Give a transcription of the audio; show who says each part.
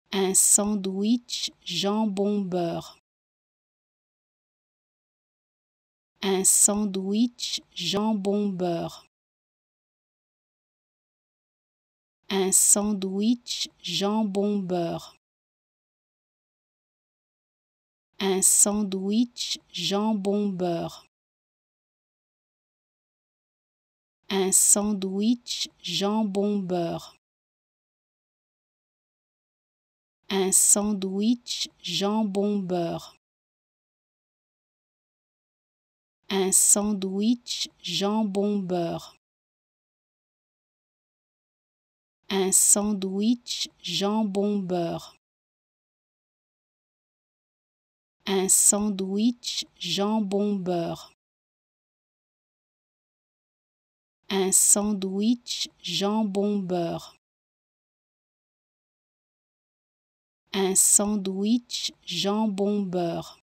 Speaker 1: Un sandwich jambon-beurre. Un sandwich jambon-beurre. Un sandwich jambon-beurre. Un sandwich jambon-beurre. Un sandwich jambon-beurre. Un sandwich jambon-beurre. Un sandwich jambon-beurre. Un sandwich jambon-beurre. Un sandwich jambon-beurre. Un sandwich jambon-beurre. Un sandwich jambon-beurre.